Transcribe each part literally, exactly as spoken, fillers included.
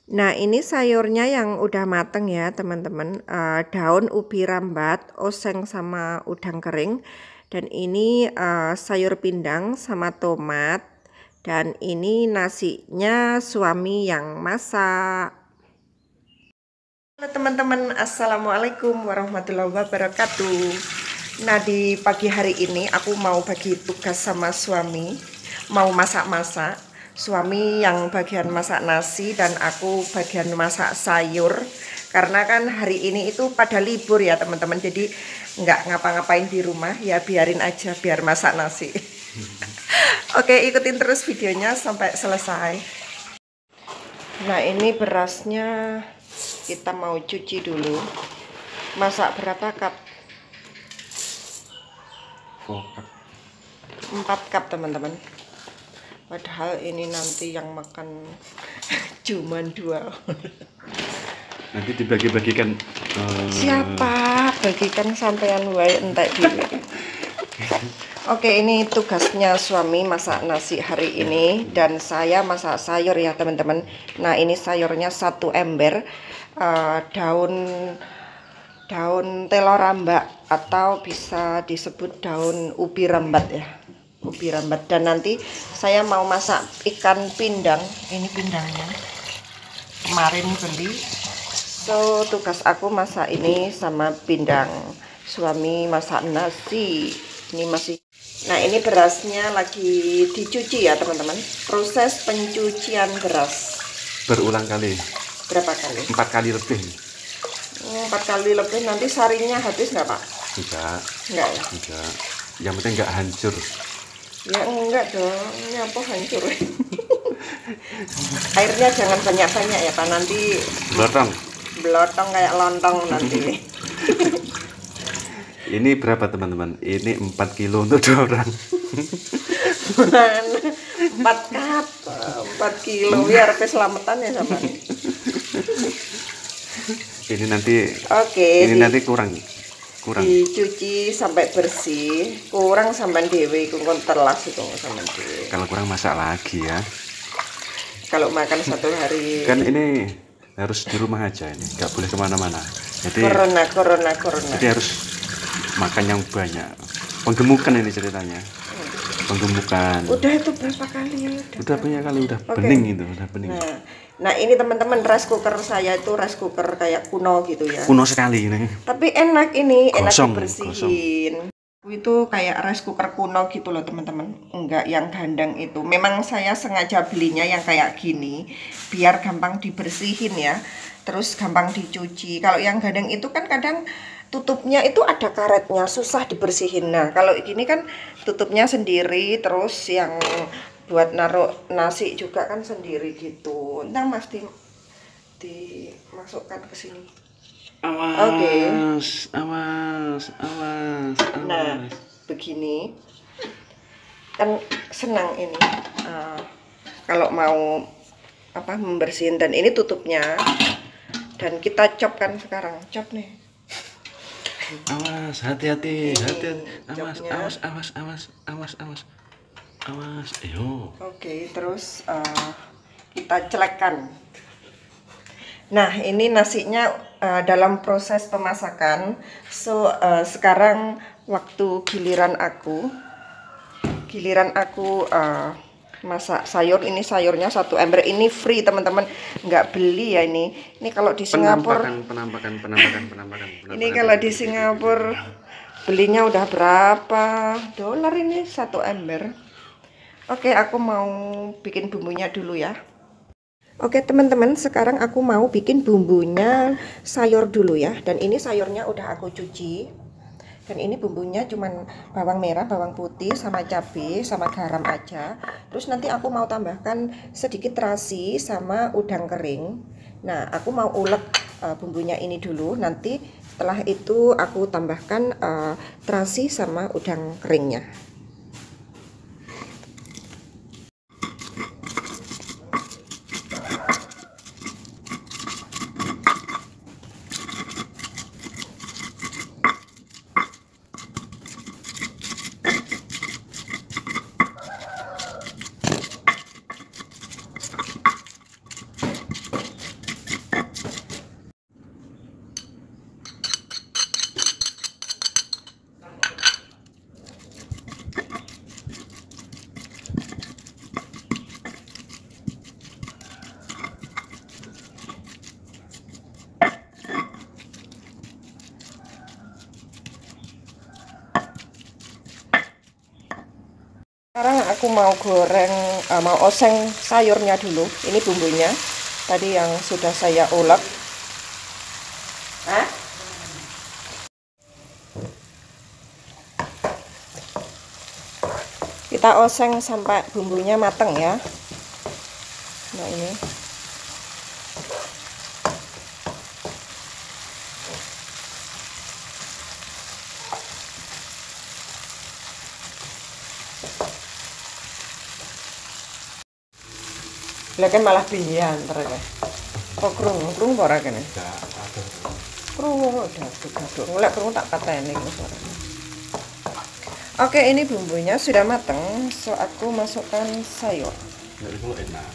Nah, ini sayurnya yang udah mateng ya, teman-teman. Eh, daun ubi rambat, oseng sama udang kering. Dan ini eh, sayur pindang sama tomat. Dan ini nasinya suami yang masak. Halo teman-teman, assalamualaikum warahmatullahi wabarakatuh. Nah, di pagi hari ini aku mau bagi tugas sama suami, mau masak-masak. Suami yang bagian masak nasi dan aku bagian masak sayur. Karena kan hari ini itu pada libur ya teman-teman, jadi nggak ngapa-ngapain di rumah, ya biarin aja biar masak nasi. Oke, ikutin terus videonya sampai selesai. Nah, ini berasnya kita mau cuci dulu. Masak berapa cup? empat cup teman-teman. Padahal ini nanti yang makan cuman dua. Nanti dibagi-bagikan. Uh... Siapa? Bagikan sampean wae entek dhewe. Oke, ini tugasnya suami masak nasi hari ini dan saya masak sayur ya teman-teman. Nah, ini sayurnya satu ember, uh, daun daun telo rambak atau bisa disebut daun ubi rambat ya. Ubi rambat. Dan nanti saya mau masak ikan pindang. Ini pindangnya kemarin beli, so tugas aku masak ini sama pindang, suami masak nasi. Ini masih, nah ini berasnya lagi dicuci ya teman-teman, proses pencucian beras Berulang kali. Berapa kali? Empat kali lebih. Empat kali lebih. Nanti sarinya habis nggak Pak? Enggak. Enggak ya? Enggak. Yang penting nggak hancur. Ya enggak dong, ini apa hancur? Airnya jangan banyak-banyak ya Pak, nanti Belotong. belotong kayak lontong nanti. Ini berapa teman-teman? Ini empat kilo untuk dua orang. empat cup, empat kilo biar keselamatan ya sama. Ini nanti. Oke. Ini di, nanti kurang. Kurang. Dicuci sampai bersih. Kurang sampai dewe iku kon telas itu sampai dewe. Kalau kurang masak lagi ya. Kalau makan satu hari. Kan ini harus di rumah aja ini, nggak boleh kemana-mana. Jadi. Corona, corona, corona. Jadi harus makan yang banyak. Penggemukan ini ceritanya. Penggemukan. Udah itu berapa kali? Udah, udah banyak kali, udah okay. bening itu, udah bening. Nah, nah ini teman-teman, rice cooker saya itu rice cooker kayak kuno gitu ya. Kuno sekali ini. Tapi enak ini, enak gosong, dibersihin. Gosong. Itu kayak rice cooker kuno gitu loh teman-teman. Enggak yang gandang itu. Memang saya sengaja belinya yang kayak gini biar gampang dibersihin ya. Terus gampang dicuci. Kalau yang gandeng itu kan kadang tutupnya itu ada karetnya, susah dibersihin. Nah, kalau ini kan tutupnya sendiri, terus yang buat naruh nasi juga kan sendiri gitu. Ntar Mas di dimasukkan ke sini. Awas, okay. awas, awas, awas. Nah, begini kan senang ini. Uh, kalau mau apa membersihin, dan ini tutupnya. Dan kita chop kan sekarang, chop nih. Awas, hati-hati, hati-hati. Awas, chopnya. awas, awas, awas, awas, awas, awas. Iyo. Oke, terus uh, kita celekkan. Nah, ini nasinya uh, dalam proses pemasakan. So uh, sekarang waktu giliran aku, giliran aku. Uh, masak sayur. Ini sayurnya satu ember, ini free teman-teman, nggak beli ya ini. Ini kalau di Singapura penampakan penampakan penampakan penampakan, penampakan ini kalau di Singapura belinya udah berapa dolar ini satu ember. Oke, aku mau bikin bumbunya dulu ya. Oke teman-teman, sekarang aku mau bikin bumbunya sayur dulu ya. Dan ini sayurnya udah aku cuci. Dan ini bumbunya cuman bawang merah, bawang putih, sama cabai, sama garam aja. Terus nanti aku mau tambahkan sedikit terasi sama udang kering. Nah, aku mau ulek uh, bumbunya ini dulu. Nanti setelah itu aku tambahkan uh, terasi sama udang keringnya. aku mau goreng, uh, mau oseng sayurnya dulu. Ini bumbunya tadi yang sudah saya ulek. Hah? Kita oseng sampai bumbunya mateng ya. Nah ini. Lah kan malah piye antar ya. Kok krungu-krungu ora kene? Krungu daduk-daduk. Lek krungu tak pateni suaranya. Oke, ini bumbunya sudah mateng, so aku masukkan sayur. Enak.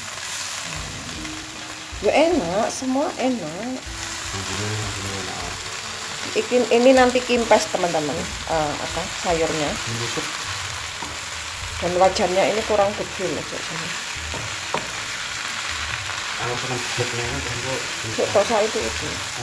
Ya enak, semua enak. Ikin, ini nanti kimpes teman-teman, uh, apa sayurnya. Dan wajannya ini kurang kecil loh jadi. Sok saya itu itu.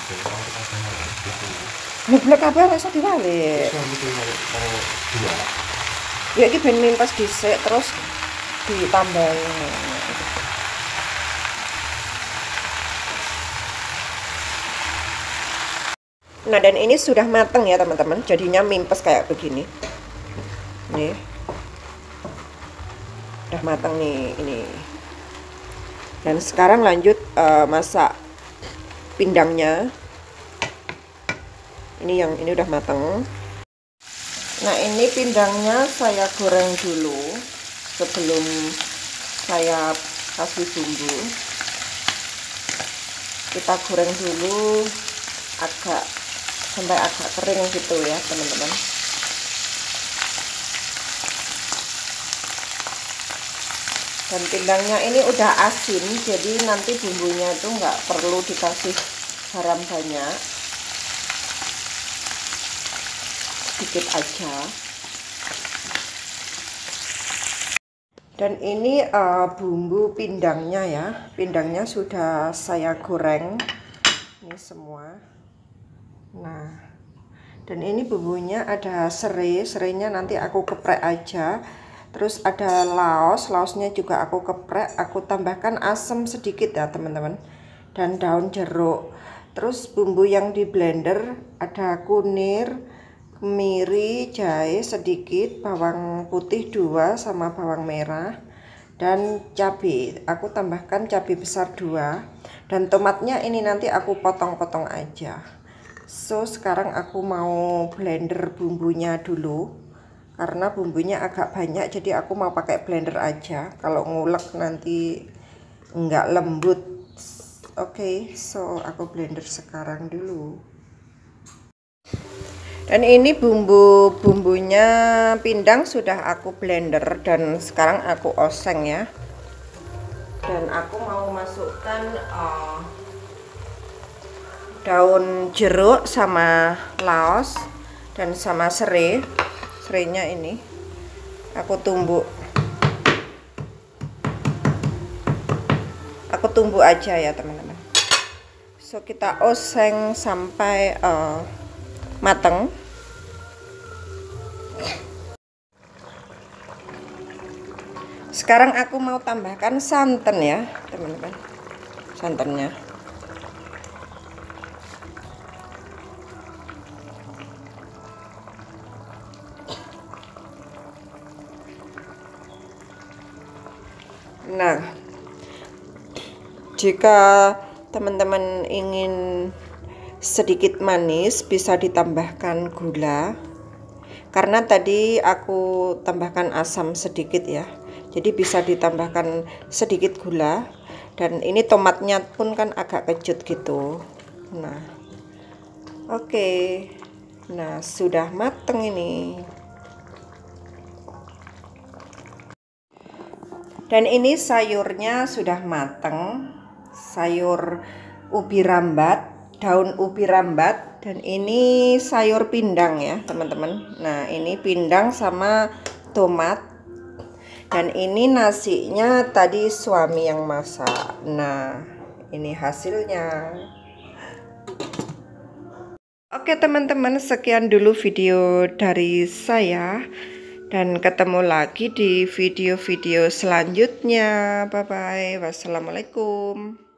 Ngeblek kabeh rasa diwalik. Ya iki ben mimpes dhisik terus ditambahin. Nah, dan ini sudah mateng ya teman-teman, jadinya mimpes kayak begini. Nih. Udah mateng nih ini. Dan sekarang lanjut uh, masak pindangnya. Ini yang ini udah mateng. Nah, ini pindangnya saya goreng dulu sebelum saya kasih bumbu. Kita goreng dulu agak sampai agak kering gitu ya teman-teman. Dan pindangnya ini udah asin, jadi nanti bumbunya itu nggak perlu dikasih garam banyak, sedikit aja. Dan ini uh, bumbu pindangnya ya, pindangnya sudah saya goreng ini semua. Nah, dan ini bumbunya ada serai, serainya nanti aku geprek aja. Terus ada laos, laosnya juga aku geprek, aku tambahkan asam sedikit ya teman-teman, dan daun jeruk. Terus bumbu yang di blender ada kunir, kemiri, jahe sedikit, bawang putih dua sama bawang merah, dan cabai. Aku tambahkan cabai besar dua, dan tomatnya ini nanti aku potong-potong aja. So sekarang aku mau blender bumbunya dulu. Karena bumbunya agak banyak, jadi aku mau pakai blender aja. Kalau ngulek nanti nggak lembut. Oke, okay, so aku blender sekarang dulu. Dan ini bumbu-bumbunya pindang sudah aku blender dan sekarang aku oseng ya. Dan aku mau masukkan uh, daun jeruk sama laos dan sama serai. Serainya ini aku tumbuk, aku tumbuk aja ya teman-teman. So kita oseng sampai uh, mateng. Sekarang aku mau tambahkan santan ya teman-teman, santannya. Nah, jika teman-teman ingin sedikit manis bisa ditambahkan gula, karena tadi aku tambahkan asam sedikit ya, jadi bisa ditambahkan sedikit gula. Dan ini tomatnya pun kan agak kecut gitu. Nah, oke, okay. Nah sudah mateng ini. Dan ini sayurnya sudah mateng, sayur ubi rambat, daun ubi rambat, dan ini sayur pindang ya teman-teman. Nah ini pindang sama tomat, dan ini nasinya tadi suami yang masak. Nah ini hasilnya. Oke teman-teman, sekian dulu video dari saya. Dan ketemu lagi di video-video selanjutnya. Bye bye. Wassalamualaikum.